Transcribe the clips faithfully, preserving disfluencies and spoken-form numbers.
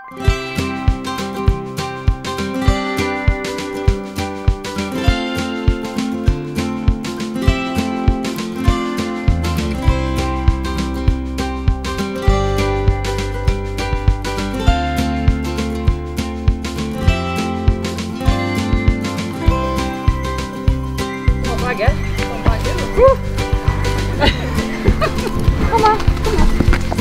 Kom on, kom on.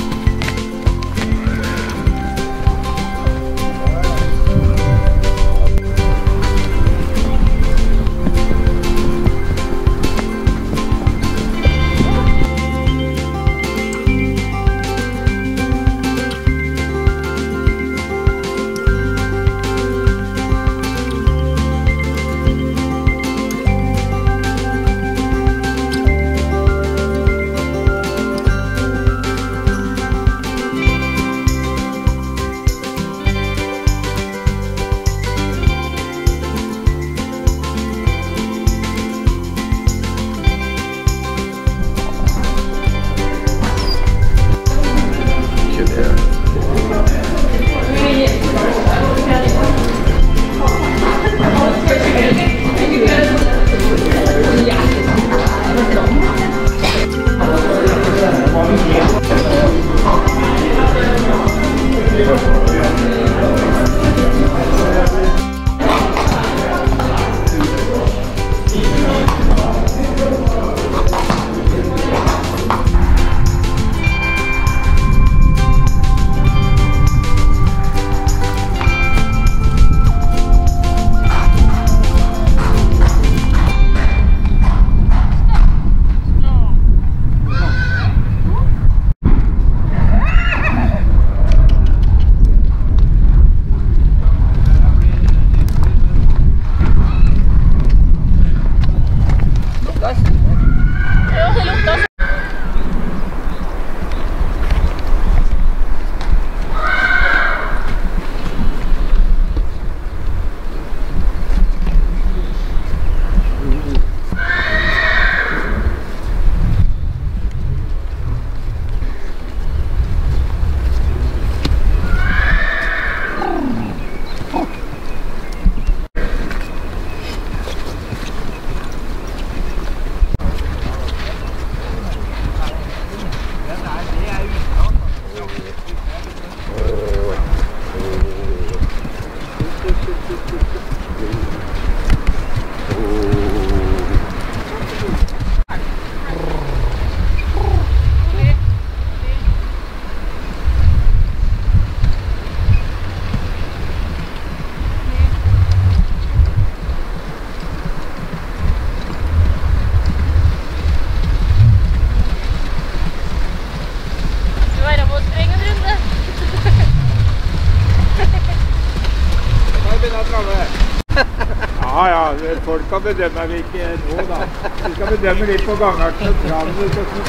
Ja, ja, folk kan bedømme vi ikke nå da. Vi skal bedømme litt på gangarten og traven.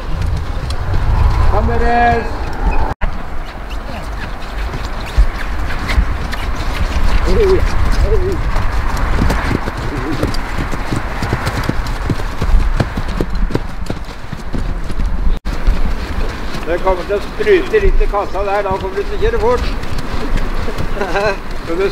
Kom dere! Det kommer til å sprute litt i kassa der, da kommer du til å kjøre fort. Så det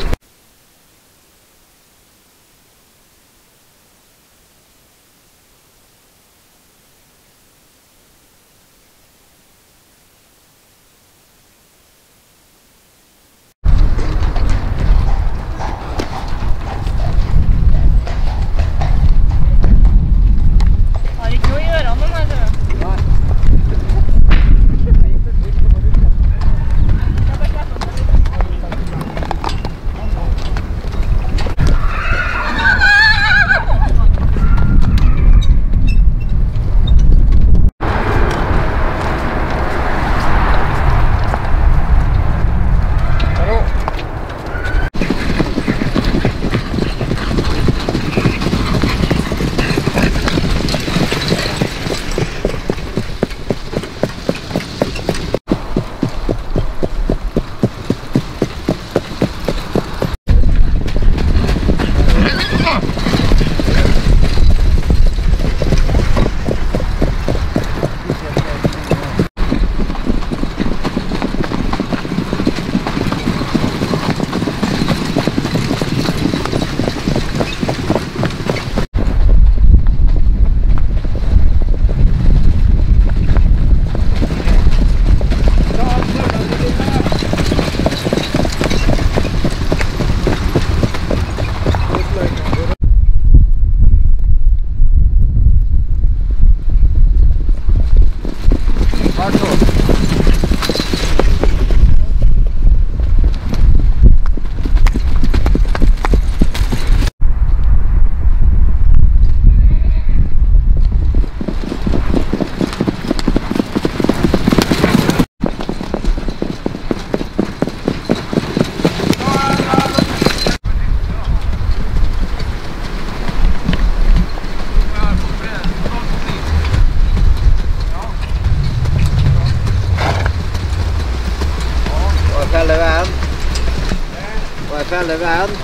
felle veien? Må jeg felle veien?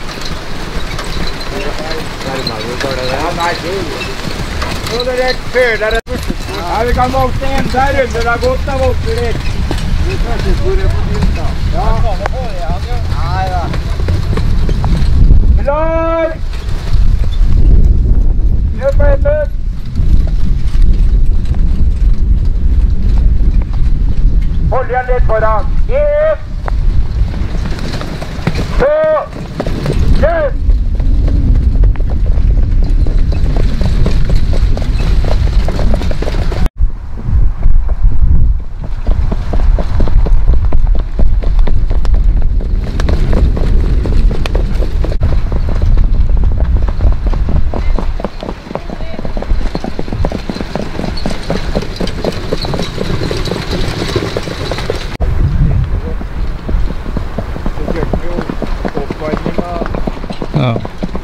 Nærmere du tar det der? Ja, nei, det er jo. Nå er det rett før, det er rett. Ja, vi kan vokse en der rundt, det er godt å vokse litt. Vi første sporet på byen da. Ja. Nei da. Klar! Gjør på en løp. Hold igjen litt foran. En, to, løp! Ja.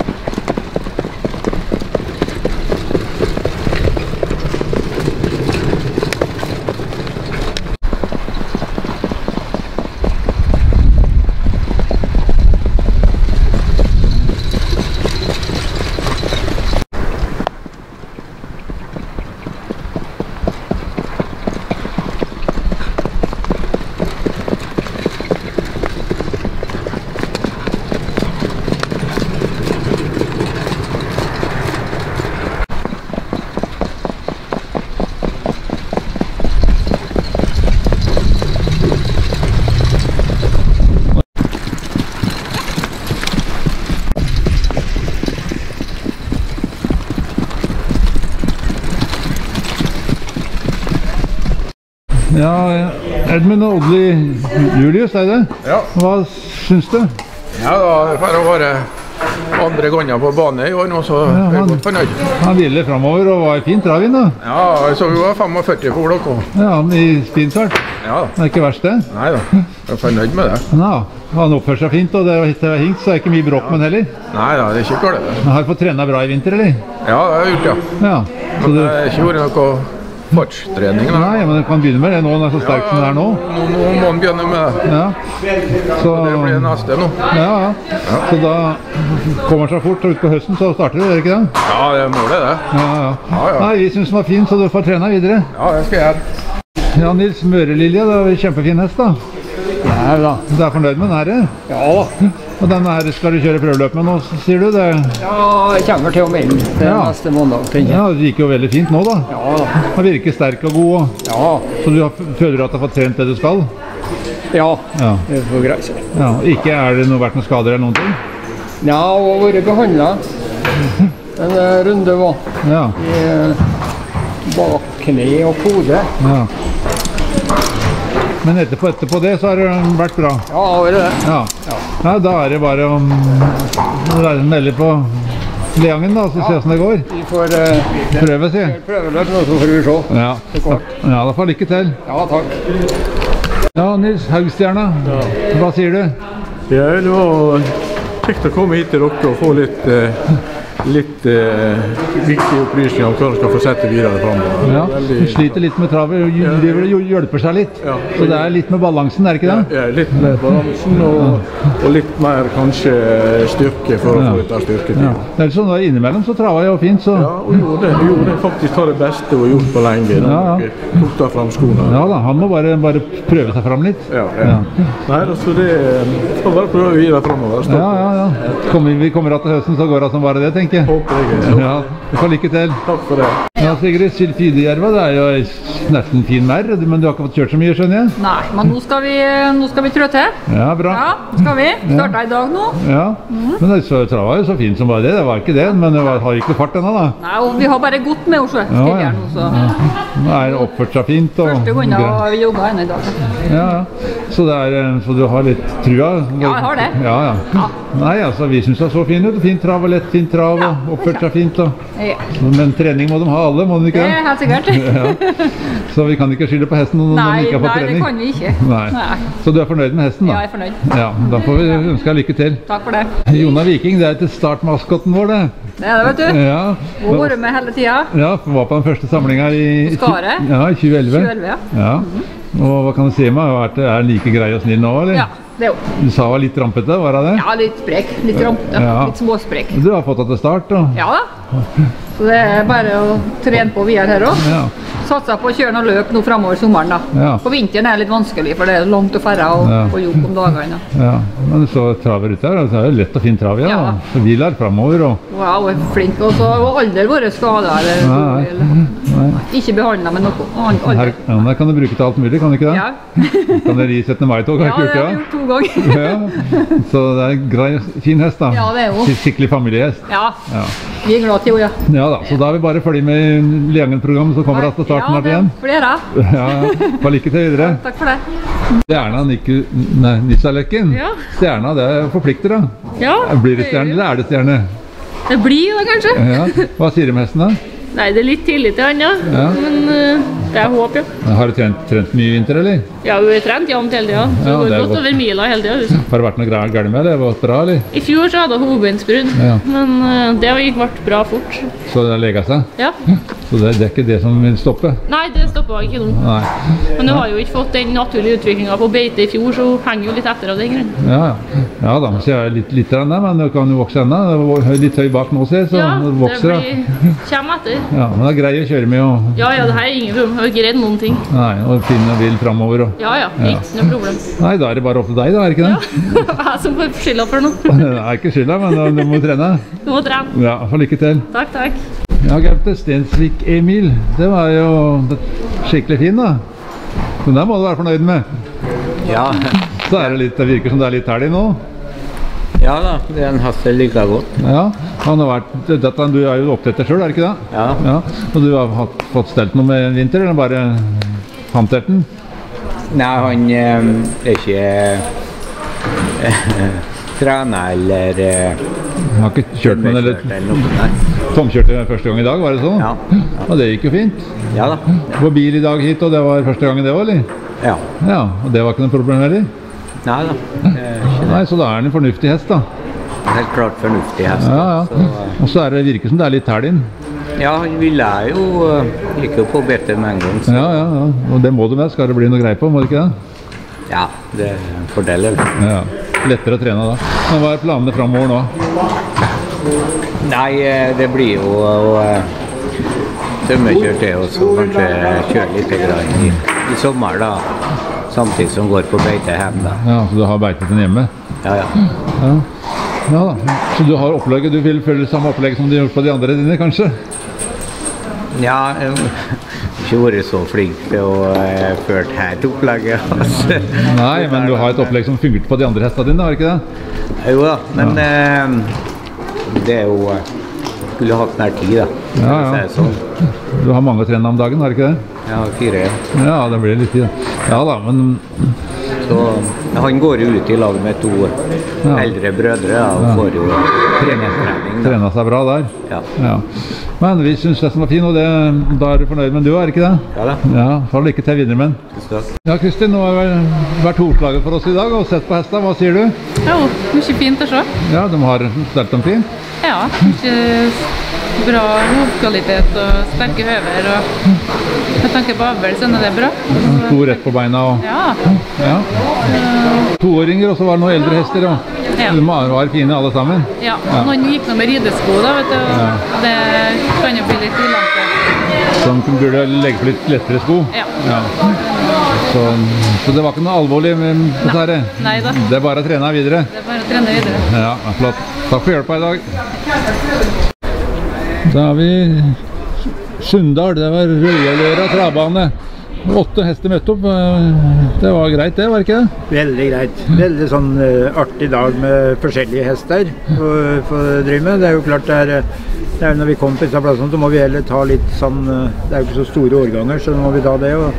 Ja, Edmund og Oddly Julius, er det? Ja. Hva syns du? Ja, da får det være andre ganger på bane i år nå, så Ja, er jeg han- godt fornøyd. Han ville fremover og var i fint travin da. Ja, jeg så jo var femogførti på blokk også. Ja, han i spinfart. Ja da, Det er ikke verst det. nei da, jeg er fornøyd med det. Ja, han oppfører seg fint, og det er- det er hinkt, så er det ikke mye bråk med den heller. Nei da, det er ikke galt det. Han har fått trena bra i vinter, eller? Ja, det har jeg gjort, ja. Ja. Så Men du, det har ikke vært noe fartstrening da. nei, men du kan begynne med det nå, når den er så sterk som den er nå. Nå, nå må han begynne med det. Ja. Så, Det blir neste nå. ja, ja. Så da kommer han seg fort, og ut på høsten så starter det, er det ikke det? Ja, det er målet det. Ja, ja. Ja, ja. Nei, vi synes den var fin, så du får trene videre. Ja, det skal jeg gjøre. Ja, Nils Mørelilje, det var en kjempefin hest da. Ja da. Du er fornøyd med den her? Ja da. Og den her skal du kjøre prøveløp med nå, sier du det? Ja, jeg kommer til å melde til Ja. neste måndag, tenker jeg. Ja, det gikk jo veldig fint nå da. Ja da. Han virker sterk og god, og- Ja. så du har, føler du at du har fått trent det du skal? Ja. Ja. Det får greie seg. Ja, ikke er det noe, vært noen skader eller noen ting? Ja, og har vært behandlet. En eh, runde var Ja, i eh, bak kne og kode. ja. Men etterpå, etterpå det så har det vært bra. Ja, det er det. Ja. Ja, da er det bare å mm, melde på Leangen da, så se hvordan det går. Vi får eh, Prøve, si. prøveløp nå, så får vi se. Ja, ja da får lykke til. Ja, takk. Ja, Nils Haugstjerna, hva sier du? Ja, det var kjekt å komme hit til dere og få litt, eh, litt eh, viktige opplysninger om hva dere skal få sette videre fremover. Ja, Veldig- du sliter litt med travet, og hj- driver og hjelper seg litt. Ja. Så det er litt med balansen, er det ikke det? Ja, litt med balansen og, og litt mer kanskje styrke for å Ja. få ut av styrketid. Ja. Det er sånn da, innimellom så traver jeg jo fint, så... Ja, og gjorde det. Hun gjorde det faktisk av det beste hun har gjort på lenge. Da Ja, ja. dere tok da fram skoene. Ja da, han må bare, bare prøve seg fram litt. Ja, ja. Nei, altså det får bare prøve videre fremover. Ja, ja, ja. Kommer, vi kommer av til høsten, så går det som bare det, tenker jeg. Håper jeg. Ja, du får lykke til. Takk for det. Ja, Sigrid, Sylfidejärva, det er jo nesten fin vær, men du har ikke fått kjørt så mye, skjønner jeg? Nei, men nå skal vi, nå skal vi trå til. Ja, bra. Ja, skal vi. Starta i dag nå. Ja, men det så, trava jo så fin som bare det, det var ikke det, men det var, har ikke fart ennå da. Nei, og vi har bare gått med Oslo. Ja, ja. Nå, så. Nå er det oppført seg fint. Og, Første gangen har vi jobba ennå i dag. Ja, ja. Så, det er, eh, så du har litt trua? Ja, jeg har det. Ja, ja. Ja. Nei, altså, vi synes det så fin ut. Fint trav og lett fint trav og oppført seg fint. Og, Ja, men trening må de ha alle, må de det ikke er det? helt sikkert. Ja. Så vi kan ikke skylde på hesten når Nei, de ikke har fått nei, det trening. kan vi ikke. Nei. Nei. Så du er fornøyd med hesten da? Ja, jeg er fornøyd. Ja, da får vi ønske deg lykke til. Takk for det. Jona Viking, det er til startmaskotten vår det. Det er det, vet du. Ja. Hun har vært med hele tida. Ja, var på den første samlinga i På Skaret. Ja, i tjue elleve. tjue elleve, ja. Ja. Og hva kan du si med? Er den like grei og snill nå, eller? Ja, det er jo. Du sa var litt rampete, var det det? Ja, litt sprek. Litt rampete. Ja. Litt småsprek. Du har fått det til start, da. Ja da. Så det er bare å trene på videre her også. Ja. Satser på å kjøre noe løp nå fremover sommeren da. Ja. På vinteren er det litt vanskelig, for det er langt å færre og, Ja. og jobb om dagene. Ja, men så traver ute her, det er jo lett og fin trav, ja. Ja. Da. Så vi lær fremover, og... Wow, er flink. Og så har aldri vært skadet eller, Nei, eller ikke behandlet med noe. Annet, Her, aldri. ja, der kan du bruke til alt mulig, kan du ikke det? Ja. Kan dere gi syttende mai-tog, har Ja, ikke det har vi gjort gjort to ganger. det? Ja. Så det er en grei, fin hest da. Ja, det er jo. Skikkelig familiehest. Ja, Ja. vi er glad til henne, ja. Ja da, så da er vi bare ferdig med Leangen-programmet, så kommer vi til starten ja, her igjen. flere. Ja, ja. Bare lykke til videre. Takk for det. Stjerna Niku, nei, Nissaløkken. Ja. Stjerna, det forplikter da. Ja, Blir det stjerne, eller er det stjerne? det blir det kanskje. Ja. Hva sier du med hesten da? Nei, det er litt tillit til han, ja. Ja. Men uh, det er håp, ja. Har du trent, trent mye i vinter, eller? Ja, vi har trent jevnt hele tida. Så Ja, det det er går godt godt. over mila hele tida. Har det vært noe gra- galt med det? Har det gått bra, eller? I fjor så hadde hun hodebeinsbrudd, Ja. men uh, det gikk ble bra fort. Så det har leget seg? Ja. Så det, det er ikke det som vil stoppe? Nei, det stoppa ikke nå. Nei. Men hun har jo ikke fått den naturlige utviklinga på beite i fjor, så hun henger jo litt etter av den grunnen. Ja, ja. Ja da, så jeg er litt, litt der, men det kan jo vokse enda. Det er litt høy bak nå, ser jeg, så Ja, det det vokser. blir, kommer etter. Ja, men det er grei å kjøre med, og, Ja, ja, det her er ingen problem. Jeg har ikke redd noen ting. nei, og fin og vill fremover. Og. Ja, ja, Ja. ikke noe problem. Nei, da er det bare opp til deg, da, er det ikke det? Jeg som får skylda for noe. Det er ikke skylda, men du må trene. Du må trene. Ja, for lykke til. Takk, takk. Ja, Gaute, Stensvik Emil, det var jo skikkelig fin da. Men den må du være fornøyd med. Ja, Så er det litt, det virker som det er litt heldig nå. ja da, det er en hest jeg liker godt. Ja, han har vært, dette, du er jo opptatt selv, er det ikke det? Ja. Ja, og du har hatt, fått stelt noe med vinter, eller bare hantert den? Nei, han eh, er ikke eh, trener eller eh, Jeg har ikke kjørt med den, eller kjørt eller noe. Nei. tomkjørte første gang i dag, var det sånn? Ja. Og det gikk jo fint. Ja da. På bil i dag hit, og det var første gangen det var, eller? Ja. Ja, og det var ikke noe problem heller? Nei da. Det er ikke det. Nei, så da er den en fornuftig hest da. Helt klart fornuftig hest. Ja, ja. Så, eh, Og så er det, virker som det er litt helgen. ja, han ville jo eh, gikk jo på bete med en gang. Så, Ja, ja, ja. Og det må du med, skal det bli noe grei på, må det ikke det? ja, det er en fordel. eller? Ja, lettere å trene da. Men hva er planene fremover nå? Nei, eh, det blir jo å eh, tømmekjøre til og så kanskje kjøre litt grann i, i sommer da. Samtidig som går på beite hjemme da. Ja, så du har beitet den hjemme? Ja, ja. Ja. Ja da. Så du har opplegget, du vil følge samme opplegg som du har gjort på de andre dine, kanskje? Ja, jeg har ikke vært så flink til å uh, føre her opplegget. Altså. Nei, men du har et opplegg som fungerte på de andre hestene dine, har du ikke det? Jo da, men eh, det er jo uh, skulle hatt mer tid da. Ja, for å si ja. det sånn. Du har mange trenere om dagen, har du ikke det? Jeg har fire. Ja, det blir litt tid. Ja da, men Så han går jo ut i lag med to Ja. eldre brødre da, og får jo treningstrening da. trener seg bra der. Ja. Ja. Men vi synes hesten var fin, og det, da er du fornøyd med du, er det ikke det? Ja da. Ja, får lykke til videre med den. Tusen takk. Ja, Kristin, nå har vi vært hovslaget for oss i dag, og sett på hestene. Hva sier du? Jo, mye fint å se. Ja, de har stelt dem fint. Ja, mye bra hovkvalitet og sterke høver. Og med tanke på avl, så er det bra. To rett på beina og Ja, ja. Toåringer, og så var det noen eldre hester. Og Ja. de var fine alle sammen. ja. Noen gikk nå med ridesko, da, vet du. og Det kan jo bli litt ulempe. Som burde legge på litt lettere sko. Ja. Så, så det var ikke noe alvorlig med dette her. Nei da. Det er bare å trene videre. Det er bare å trene videre. Ja, flott. Takk for hjelpa i dag. Da har vi Sunndal, det var Røyeløra travbane. Åtte hester møtte opp. Det var greit det, var det ikke det? Veldig greit. Veldig sånn uh, artig dag med forskjellige hester å få drive med. Det er jo klart det er, det er når vi kommer på disse plassene, så må vi heller ta litt sånn, uh, det er jo ikke så store årganger, så nå må vi ta det. Og,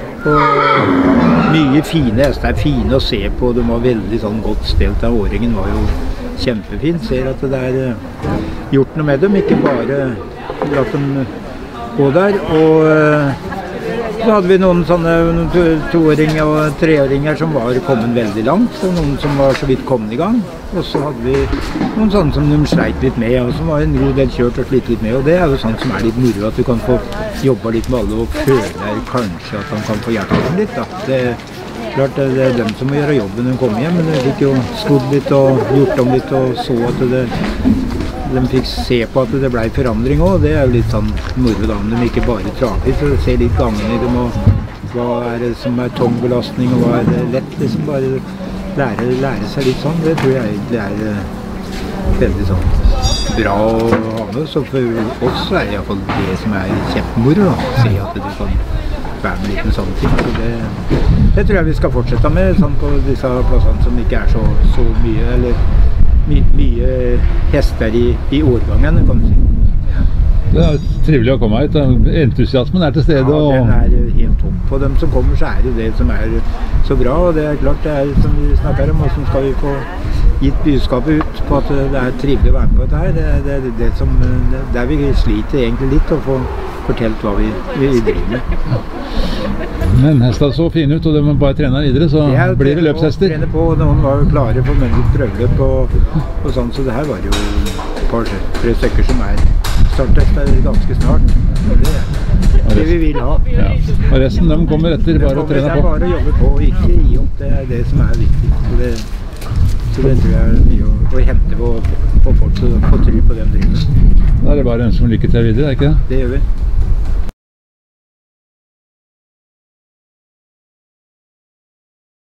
og mye fine hester, fine å se på. De var veldig sånn godt stelt av. Åringen var jo kjempefin. Ser at det er uh, gjort noe med dem, ikke bare latt dem gå der. Og uh, så hadde vi noen sånne noen to, toåringer og treåringer som var kommet veldig langt, og noen som var så vidt kommet i gang. Og så hadde vi noen sånne som de sleit litt med, og som var en god del kjørt og slitt litt med. Og det er jo sånt som er litt moro, at du kan få jobba litt med alle og føle kanskje at man kan få hjelpe dem litt. Da. Det, klart det er dem som må gjøre jobben når de kommer hjem, men de fikk jo skodd litt og gjort om litt og så at det, de fikk se på at det ble forandring også, det er jo litt sånn moro da, om de ikke bare trafer, så de ser litt gangen i dem, og hva er det som er tongbelastning, og hva er det lett, liksom bare lære, lære seg litt sånn, det tror jeg egentlig er uh, veldig sånn bra å ha med, så for oss er det i hvert fall det som er kjempemoro da, se at du kan være med litt med sånne ting, så det, det tror jeg vi skal fortsette med, sånn på disse plassene som ikke er så, så mye, eller my, mye hester i, i årgangen, kan du si. Ja. Det er trivelig å komme hit, entusiasmen er til stede. Ja, og... den er helt tom. På dem som kommer så er det det som er så bra, og det er klart det er som vi snakker om, og som skal vi få gitt budskapet ut på at det er trivelig å være med på dette her. Det er det, det, det som, det, der vi sliter egentlig litt å få fortalt hva vi, vi driver med. Men hestene så fine ut, og de må bare trene videre, så det blir det løpshester. Trene på, noen var jo klare for litt prøveløp og, og sånn, så det her var jo et par tre stykker som er starthester ganske snart. Og det er det vi vil ha. Ja. Og resten, de kommer etter bare å trene på. Det er bare å jobbe på, og ikke gi opp, det er det som er viktig. Så det, så det tror jeg er mye å, å hente på, på folk som får tro på den driven. Da er det bare en som lykke til videre, er ikke det? Det gjør vi.